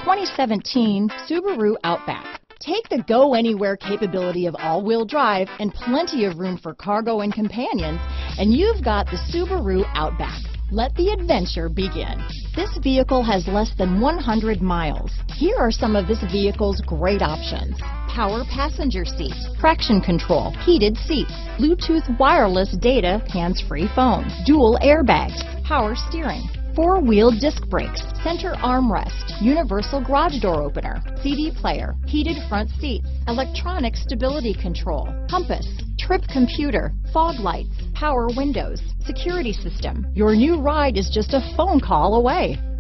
2017 Subaru Outback. Take the go-anywhere capability of all-wheel drive and plenty of room for cargo and companions, and you've got the Subaru Outback. Let the adventure begin. This vehicle has less than 100 miles. Here are some of this vehicle's great options: power passenger seat, traction control, heated seats, Bluetooth wireless data, hands-free phone, dual airbags, power steering, four-wheel disc brakes, center armrest, universal garage door opener, CD player, heated front seats, electronic stability control, compass, trip computer, fog lights, power windows, security system. Your new ride is just a phone call away.